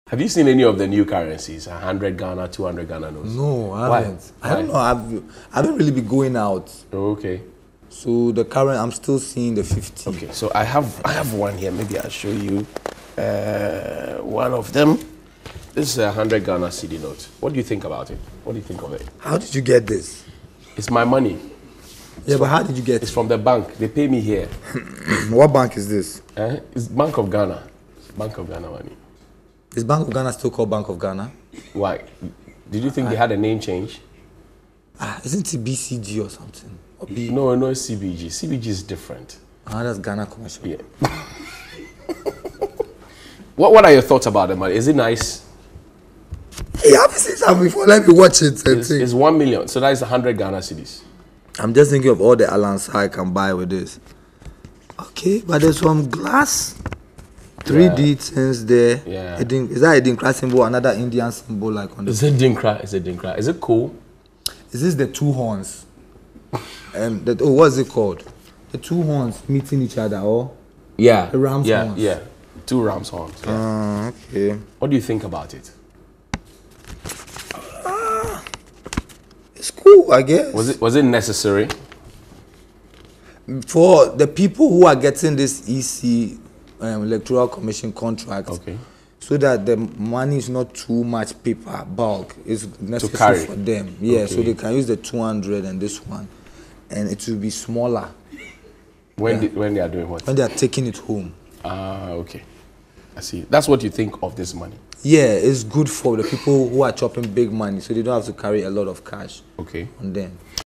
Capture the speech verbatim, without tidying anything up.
Have you seen any of the new currencies? one hundred Ghana, two hundred Ghana notes? No, I Why? haven't. Why? I don't know. I've, I don't really be going out. Oh, okay. So the current, I'm still seeing the fifty. Okay, so I have I have one here. Maybe I'll show you uh, one of them. This is a one hundred Ghana C D note. What do you think about it? What do you think of it? How did you get this? It's my money. Yeah, It's but from, how did you get It's it? from the bank. They pay me here. What bank is this? Eh? It's Bank of Ghana. Bank of Ghana money. Is Bank of Ghana still called Bank of Ghana? Why? Did you think they had a name change? Ah, isn't it B C G or something? Or B? No, no, it's C B G. C B G is different. Ah, that's Ghana commercial. Yeah. what What are your thoughts about the money? Is it nice? Yeah, I've seen that before. Let me watch it. and It's, think. it's one million. So that is one hundred Ghana cedis. I'm just thinking of all the Alans I can buy with this. Okay, but there's some glass. three D things there. Yeah. Edin, is that a Dinkra symbol? Another Indian symbol like on the. Is it Dinkra? Is it Dinkra? Is it cool? Is this the two horns? um, that, oh, what's it called? The two horns meeting each other, or? Yeah. The ram's yeah, horns. Yeah. Two ram's horns. Yeah. Uh, okay. What do you think about it? Uh, it's cool, I guess. Was it Was it necessary? For the people who are getting this E C um, electoral commission contract, Okay. so that the money is not too much paper bulk, it's necessary carry. for them. Yeah, Okay. so they can use the two hundred and this one, and it will be smaller When Yeah. did, when they are doing what? when they are taking it home. Ah, okay. I see. That's what you think of this money. Yeah, it's good for the people who are chopping big money, so they don't have to carry a lot of cash Okay. on them.